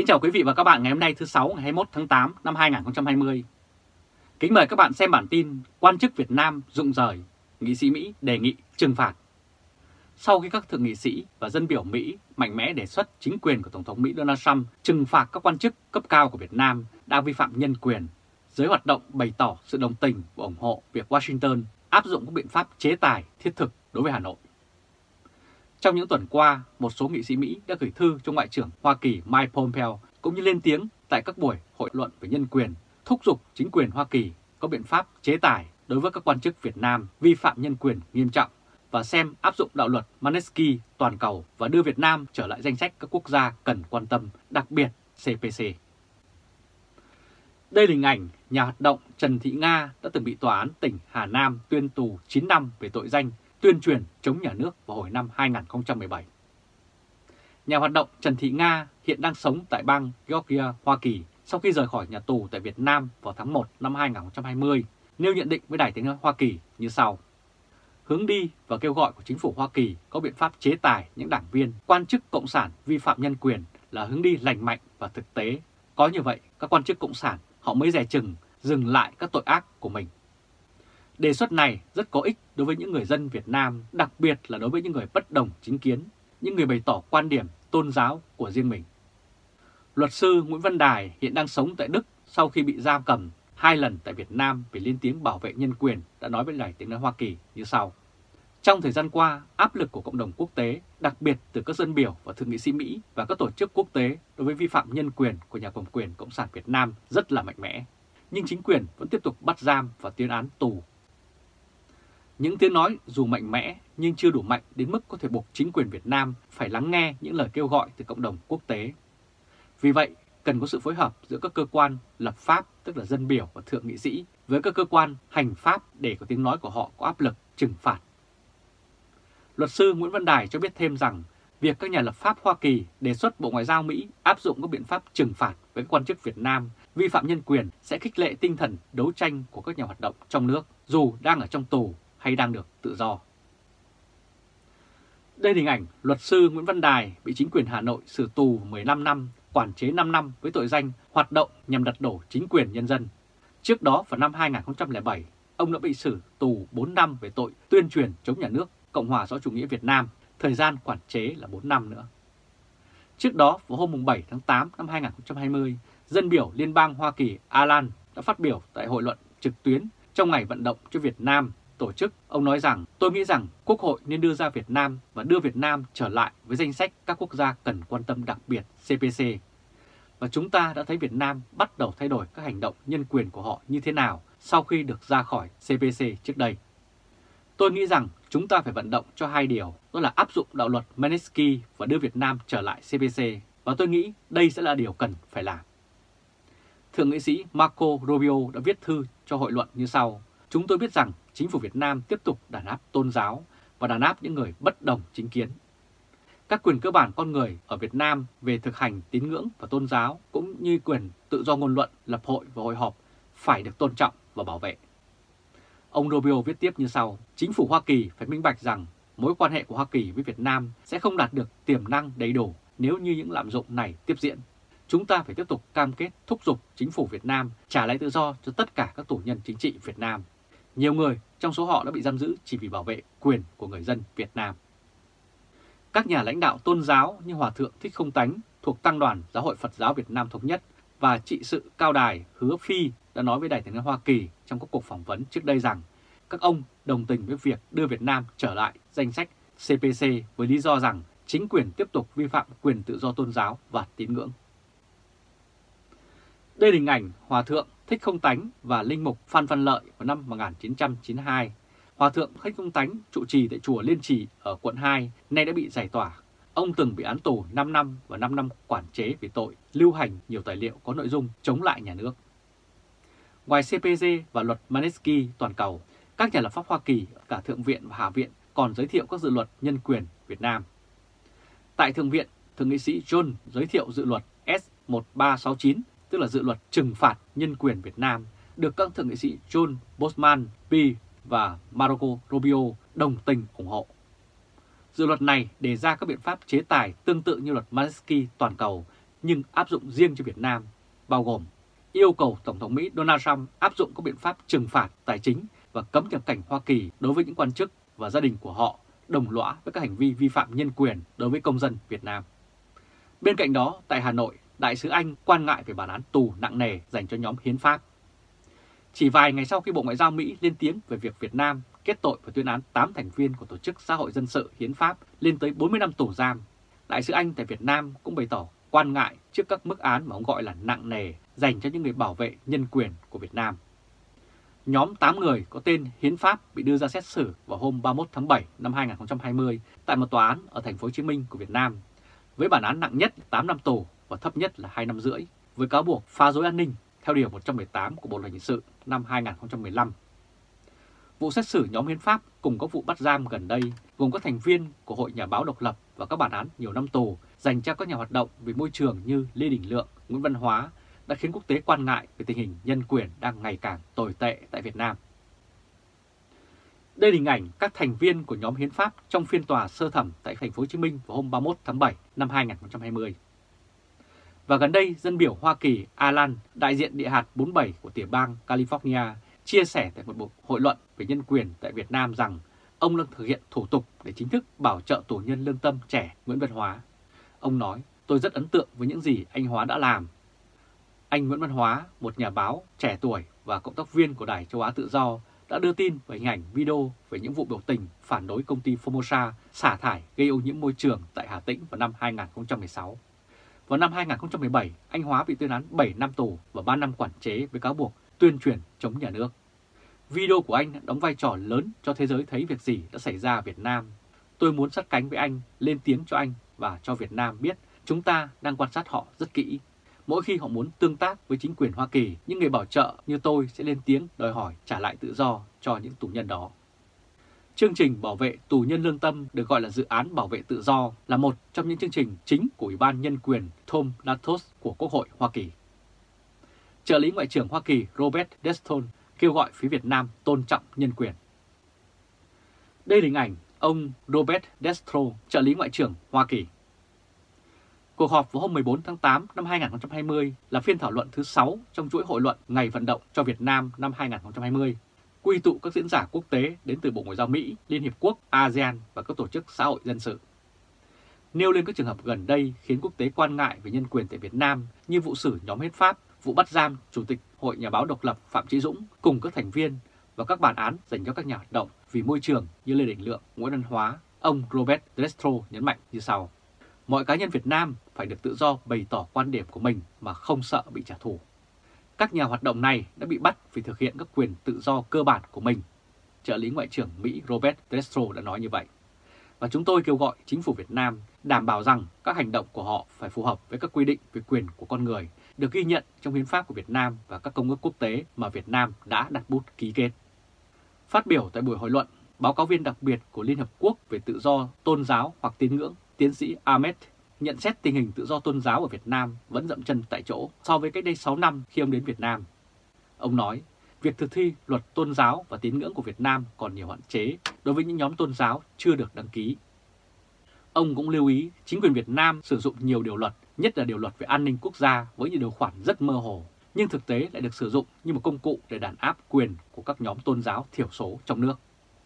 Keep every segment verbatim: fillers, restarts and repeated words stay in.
Kính chào quý vị và các bạn ngày hôm nay thứ Sáu ngày hai mươi mốt tháng tám năm hai nghìn không trăm hai mươi. Kính mời các bạn xem bản tin quan chức Việt Nam rụng rời, nghị sĩ Mỹ đề nghị trừng phạt. Sau khi các thượng nghị sĩ và dân biểu Mỹ mạnh mẽ đề xuất chính quyền của Tổng thống Mỹ Donald Trump trừng phạt các quan chức cấp cao của Việt Nam đang vi phạm nhân quyền, giới hoạt động bày tỏ sự đồng tình và ủng hộ việc Washington áp dụng các biện pháp chế tài thiết thực đối với Hà Nội. Trong những tuần qua, một số nghị sĩ Mỹ đã gửi thư cho Ngoại trưởng Hoa Kỳ Mike Pompeo cũng như lên tiếng tại các buổi hội luận về nhân quyền, thúc giục chính quyền Hoa Kỳ có biện pháp chế tài đối với các quan chức Việt Nam vi phạm nhân quyền nghiêm trọng và xem áp dụng đạo luật Magnitsky toàn cầu và đưa Việt Nam trở lại danh sách các quốc gia cần quan tâm, đặc biệt C P C. Đây là hình ảnh nhà hoạt động Trần Thị Nga đã từng bị Tòa án tỉnh Hà Nam tuyên tù chín năm về tội danh tuyên truyền chống nhà nước vào hồi năm hai nghìn không trăm mười bảy. Nhà hoạt động Trần Thị Nga hiện đang sống tại bang Georgia, Hoa Kỳ sau khi rời khỏi nhà tù tại Việt Nam vào tháng một năm hai nghìn không trăm hai mươi, nêu nhận định với Đài Tiếng nói Hoa Kỳ như sau. Hướng đi và kêu gọi của chính phủ Hoa Kỳ có biện pháp chế tài những đảng viên, quan chức cộng sản vi phạm nhân quyền là hướng đi lành mạnh và thực tế. Có như vậy, các quan chức cộng sản họ mới dè chừng dừng lại các tội ác của mình. Đề xuất này rất có ích đối với những người dân Việt Nam, đặc biệt là đối với những người bất đồng chính kiến, những người bày tỏ quan điểm tôn giáo của riêng mình. Luật sư Nguyễn Văn Đài hiện đang sống tại Đức sau khi bị giam cầm hai lần tại Việt Nam vì lên tiếng bảo vệ nhân quyền đã nói với Đài Tiếng nói Hoa Kỳ như sau. Trong thời gian qua, áp lực của cộng đồng quốc tế, đặc biệt từ các dân biểu và thượng nghị sĩ Mỹ và các tổ chức quốc tế đối với vi phạm nhân quyền của nhà cầm quyền Cộng sản Việt Nam rất là mạnh mẽ. Nhưng chính quyền vẫn tiếp tục bắt giam và tuyên án tù. Những tiếng nói dù mạnh mẽ nhưng chưa đủ mạnh đến mức có thể buộc chính quyền Việt Nam phải lắng nghe những lời kêu gọi từ cộng đồng quốc tế. Vì vậy, cần có sự phối hợp giữa các cơ quan lập pháp, tức là dân biểu và thượng nghị sĩ, với các cơ quan hành pháp để có tiếng nói của họ có áp lực trừng phạt. Luật sư Nguyễn Văn Đài cho biết thêm rằng, việc các nhà lập pháp Hoa Kỳ đề xuất Bộ Ngoại giao Mỹ áp dụng các biện pháp trừng phạt với các quan chức Việt Nam vi phạm nhân quyền sẽ khích lệ tinh thần đấu tranh của các nhà hoạt động trong nước, dù đang ở trong tù hay đang được tự do. Đây là hình ảnh luật sư Nguyễn Văn Đài bị chính quyền Hà Nội xử tù mười lăm năm, quản chế năm năm với tội danh hoạt động nhằm lật đổ chính quyền nhân dân. Trước đó vào năm hai nghìn không trăm lẻ bảy, ông đã bị xử tù bốn năm về tội tuyên truyền chống nhà nước Cộng hòa xã hội chủ nghĩa Việt Nam, thời gian quản chế là bốn năm nữa. Trước đó vào hôm bảy tháng tám năm hai nghìn không trăm hai mươi, dân biểu Liên bang Hoa Kỳ Alan đã phát biểu tại hội luận trực tuyến trong ngày vận động cho Việt Nam tổ chức. Ông nói rằng, tôi nghĩ rằng Quốc hội nên đưa ra Việt Nam và đưa Việt Nam trở lại với danh sách các quốc gia cần quan tâm đặc biệt C P C. Và chúng ta đã thấy Việt Nam bắt đầu thay đổi các hành động nhân quyền của họ như thế nào sau khi được ra khỏi C P C trước đây. Tôi nghĩ rằng chúng ta phải vận động cho hai điều, đó là áp dụng đạo luật Magnitsky và đưa Việt Nam trở lại C P C, và tôi nghĩ đây sẽ là điều cần phải làm. Thượng nghị sĩ Marco Rubio đã viết thư cho hội luận như sau. Chúng tôi biết rằng chính phủ Việt Nam tiếp tục đàn áp tôn giáo và đàn áp những người bất đồng chính kiến. Các quyền cơ bản con người ở Việt Nam về thực hành tín ngưỡng và tôn giáo cũng như quyền tự do ngôn luận, lập hội và hội họp phải được tôn trọng và bảo vệ. Ông Rubio viết tiếp như sau, chính phủ Hoa Kỳ phải minh bạch rằng mối quan hệ của Hoa Kỳ với Việt Nam sẽ không đạt được tiềm năng đầy đủ nếu như những lạm dụng này tiếp diễn. Chúng ta phải tiếp tục cam kết thúc giục chính phủ Việt Nam trả lại tự do cho tất cả các tù nhân chính trị Việt Nam. Nhiều người trong số họ đã bị giam giữ chỉ vì bảo vệ quyền của người dân Việt Nam. Các nhà lãnh đạo tôn giáo như Hòa thượng Thích Không Tánh thuộc Tăng đoàn Giáo hội Phật giáo Việt Nam Thống nhất và trị sự Cao Đài Hứa Phi đã nói với Đài Tiếng nói Hoa Kỳ trong các cuộc phỏng vấn trước đây rằng các ông đồng tình với việc đưa Việt Nam trở lại danh sách C P C với lý do rằng chính quyền tiếp tục vi phạm quyền tự do tôn giáo và tín ngưỡng. Đây là hình ảnh Hòa thượng Thích Không Tánh và linh mục Phan Văn Lợi vào năm một nghìn chín trăm chín mươi hai. Hòa thượng Thích Không Tánh trụ trì tại chùa Liên Trì ở quận hai, nay đã bị giải tỏa. Ông từng bị án tù năm năm và năm năm quản chế vì tội lưu hành nhiều tài liệu có nội dung chống lại nhà nước. Ngoài C P C và luật Magnitsky toàn cầu, các nhà lập pháp Hoa Kỳ, cả Thượng viện và Hạ viện còn giới thiệu các dự luật nhân quyền Việt Nam. Tại Thượng viện, Thượng nghị sĩ John giới thiệu dự luật S một ba sáu chín, tức là dự luật trừng phạt nhân quyền Việt Nam, được các thượng nghị sĩ John Boozman, P và Marco Rubio đồng tình ủng hộ. Dự luật này đề ra các biện pháp chế tài tương tự như luật Magnitsky toàn cầu nhưng áp dụng riêng cho Việt Nam, bao gồm yêu cầu Tổng thống Mỹ Donald Trump áp dụng các biện pháp trừng phạt tài chính và cấm nhập cảnh Hoa Kỳ đối với những quan chức và gia đình của họ đồng lõa với các hành vi vi phạm nhân quyền đối với công dân Việt Nam. Bên cạnh đó, tại Hà Nội, Đại sứ Anh quan ngại về bản án tù nặng nề dành cho nhóm hiến pháp. Chỉ vài ngày sau khi Bộ Ngoại giao Mỹ lên tiếng về việc Việt Nam kết tội và tuyên án tám thành viên của Tổ chức Xã hội Dân sự Hiến pháp lên tới bốn mươi năm tù giam, Đại sứ Anh tại Việt Nam cũng bày tỏ quan ngại trước các mức án mà ông gọi là nặng nề dành cho những người bảo vệ nhân quyền của Việt Nam. Nhóm tám người có tên Hiến pháp bị đưa ra xét xử vào hôm ba mươi mốt tháng bảy năm hai nghìn không trăm hai mươi tại một tòa án ở thành phố Hồ Chí Minh của Việt Nam, với bản án nặng nhất là tám năm tù và thấp nhất là hai năm rưỡi, với cáo buộc phá rối an ninh theo điều một trăm mười tám của Bộ luật hình sự năm hai nghìn không trăm mười lăm. Vụ xét xử nhóm Hiến pháp cùng các vụ bắt giam gần đây gồm các thành viên của Hội Nhà báo độc lập và các bản án nhiều năm tù dành cho các nhà hoạt động vì môi trường như Lê Đình Lượng, Nguyễn Văn Hóa đã khiến quốc tế quan ngại về tình hình nhân quyền đang ngày càng tồi tệ tại Việt Nam. Đây là hình ảnh các thành viên của nhóm Hiến pháp trong phiên tòa sơ thẩm tại thành phố Hồ Chí Minh vào hôm ba mươi mốt tháng bảy năm hai nghìn không trăm hai mươi. Và gần đây, dân biểu Hoa Kỳ Alan, đại diện địa hạt bốn mươi bảy của tiểu bang California, chia sẻ tại một cuộc hội luận về nhân quyền tại Việt Nam rằng ông đang thực hiện thủ tục để chính thức bảo trợ tù nhân lương tâm trẻ Nguyễn Văn Hóa. Ông nói, tôi rất ấn tượng với những gì anh Hóa đã làm. Anh Nguyễn Văn Hóa, một nhà báo trẻ tuổi và cộng tác viên của Đài Châu Á Tự Do, đã đưa tin về hình ảnh video về những vụ biểu tình phản đối công ty Formosa xả thải gây ô nhiễm môi trường tại Hà Tĩnh vào năm hai nghìn không trăm mười sáu. Vào năm hai nghìn không trăm mười bảy, anh Hóa bị tuyên án bảy năm tù và ba năm quản chế với cáo buộc tuyên truyền chống nhà nước. Video của anh đóng vai trò lớn cho thế giới thấy việc gì đã xảy ra ở Việt Nam. Tôi muốn sát cánh với anh, lên tiếng cho anh và cho Việt Nam biết chúng ta đang quan sát họ rất kỹ. Mỗi khi họ muốn tương tác với chính quyền Hoa Kỳ, những người bảo trợ như tôi sẽ lên tiếng đòi hỏi trả lại tự do cho những tù nhân đó. Chương trình bảo vệ tù nhân lương tâm được gọi là dự án bảo vệ tự do là một trong những chương trình chính của Ủy ban Nhân quyền Tom Lantos của Quốc hội Hoa Kỳ. Trợ lý Ngoại trưởng Hoa Kỳ Robert Deston kêu gọi phía Việt Nam tôn trọng nhân quyền. Đây là hình ảnh ông Robert Deston, trợ lý Ngoại trưởng Hoa Kỳ. Cuộc họp vào hôm mười bốn tháng tám năm hai nghìn không trăm hai mươi là phiên thảo luận thứ sáu trong chuỗi hội luận Ngày vận động cho Việt Nam năm hai nghìn không trăm hai mươi, quy tụ các diễn giả quốc tế đến từ Bộ Ngoại giao Mỹ, Liên Hiệp Quốc, a sê an và các tổ chức xã hội dân sự. Nêu lên các trường hợp gần đây khiến quốc tế quan ngại về nhân quyền tại Việt Nam như vụ xử nhóm Hiến pháp, vụ bắt giam Chủ tịch Hội Nhà báo độc lập Phạm Chí Dũng cùng các thành viên và các bản án dành cho các nhà hoạt động vì môi trường như Lê Đình Lượng, Nguyễn Văn Hóa, ông Robert Destro nhấn mạnh như sau. Mọi cá nhân Việt Nam phải được tự do bày tỏ quan điểm của mình mà không sợ bị trả thù. Các nhà hoạt động này đã bị bắt vì thực hiện các quyền tự do cơ bản của mình. Trợ lý Ngoại trưởng Mỹ Robert Destro đã nói như vậy. Và chúng tôi kêu gọi chính phủ Việt Nam đảm bảo rằng các hành động của họ phải phù hợp với các quy định về quyền của con người được ghi nhận trong hiến pháp của Việt Nam và các công ước quốc tế mà Việt Nam đã đặt bút ký kết. Phát biểu tại buổi hội luận, báo cáo viên đặc biệt của Liên Hợp Quốc về tự do tôn giáo hoặc tín ngưỡng, tiến sĩ Ahmed nhận xét tình hình tự do tôn giáo ở Việt Nam vẫn dậm chân tại chỗ so với cách đây sáu năm khi ông đến Việt Nam. Ông nói, việc thực thi luật tôn giáo và tín ngưỡng của Việt Nam còn nhiều hạn chế đối với những nhóm tôn giáo chưa được đăng ký. Ông cũng lưu ý chính quyền Việt Nam sử dụng nhiều điều luật, nhất là điều luật về an ninh quốc gia với những điều khoản rất mơ hồ, nhưng thực tế lại được sử dụng như một công cụ để đàn áp quyền của các nhóm tôn giáo thiểu số trong nước.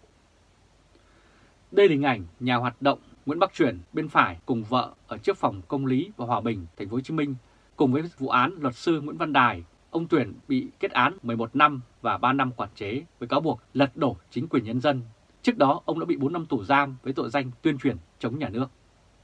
Đây là hình ảnh nhà hoạt động Nguyễn Bắc Truyển bên phải cùng vợ ở trước phòng Công lý và Hòa Bình, thành phố Hồ Chí Minh, cùng với vụ án luật sư Nguyễn Văn Đài. Ông Truyển bị kết án mười một năm và ba năm quản chế với cáo buộc lật đổ chính quyền nhân dân. Trước đó, ông đã bị bốn năm tù giam với tội danh tuyên truyền chống nhà nước.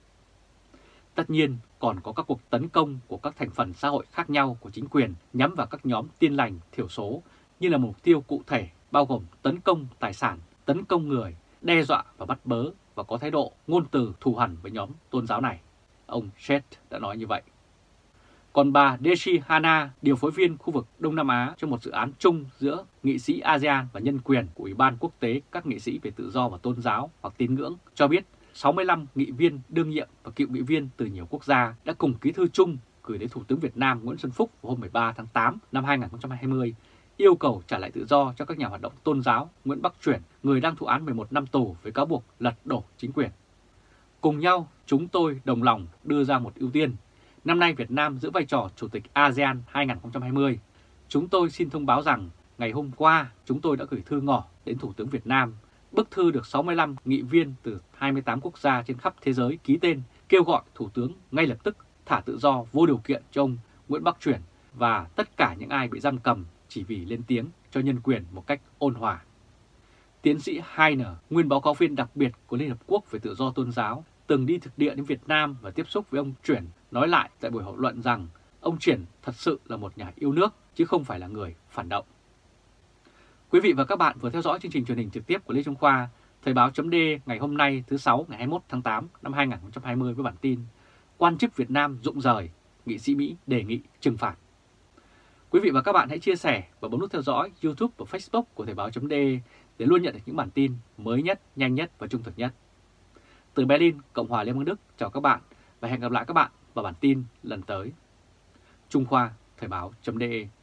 Tất nhiên, còn có các cuộc tấn công của các thành phần xã hội khác nhau của chính quyền nhắm vào các nhóm tin lành thiểu số như là mục tiêu cụ thể, bao gồm tấn công tài sản, tấn công người, đe dọa và bắt bớ và có thái độ ngôn từ thù hằn với nhóm tôn giáo này. Ông Shet đã nói như vậy. Còn bà Deshi Hana, điều phối viên khu vực Đông Nam Á cho một dự án chung giữa nghị sĩ a sê an và nhân quyền của Ủy ban Quốc tế các nghị sĩ về tự do và tôn giáo hoặc tín ngưỡng, cho biết sáu mươi lăm nghị viên đương nhiệm và cựu nghị viên từ nhiều quốc gia đã cùng ký thư chung gửi đến Thủ tướng Việt Nam Nguyễn Xuân Phúc vào hôm mười ba tháng tám năm hai nghìn không trăm hai mươi, yêu cầu trả lại tự do cho các nhà hoạt động tôn giáo Nguyễn Bắc Truyển, người đang thụ án mười một năm tù với cáo buộc lật đổ chính quyền. Cùng nhau, chúng tôi đồng lòng đưa ra một ưu tiên, Năm nay Việt Nam giữ vai trò Chủ tịch a sê an hai nghìn không trăm hai mươi. Chúng tôi xin thông báo rằng ngày hôm qua chúng tôi đã gửi thư ngỏ đến Thủ tướng Việt Nam. Bức thư được sáu mươi lăm nghị viên từ hai mươi tám quốc gia trên khắp thế giới ký tên kêu gọi Thủ tướng ngay lập tức thả tự do vô điều kiện cho ông Nguyễn Bắc Truyển và tất cả những ai bị giam cầm chỉ vì lên tiếng cho nhân quyền một cách ôn hòa. Tiến sĩ Heiner, nguyên báo cáo viên đặc biệt của Liên Hợp Quốc về tự do tôn giáo, từng đi thực địa đến Việt Nam và tiếp xúc với ông Truyển, nói lại tại buổi hội luận rằng ông Truyển thật sự là một nhà yêu nước chứ không phải là người phản động. Quý vị và các bạn vừa theo dõi chương trình truyền hình trực tiếp của Lê Trung Khoa, Thời báo chấm D ngày hôm nay thứ Sáu ngày hai mươi mốt tháng tám năm hai nghìn không trăm hai mươi với bản tin Quan chức Việt Nam rụng rời, nghị sĩ Mỹ đề nghị trừng phạt. Quý vị và các bạn hãy chia sẻ và bấm nút theo dõi YouTube và Facebook của Thời báo chấm D để luôn nhận được những bản tin mới nhất, nhanh nhất và trung thực nhất. Từ Berlin, Cộng hòa Liên bang Đức, chào các bạn và hẹn gặp lại các bạn vào bản tin lần tới. Trung Khoa, Thời báo chấm D.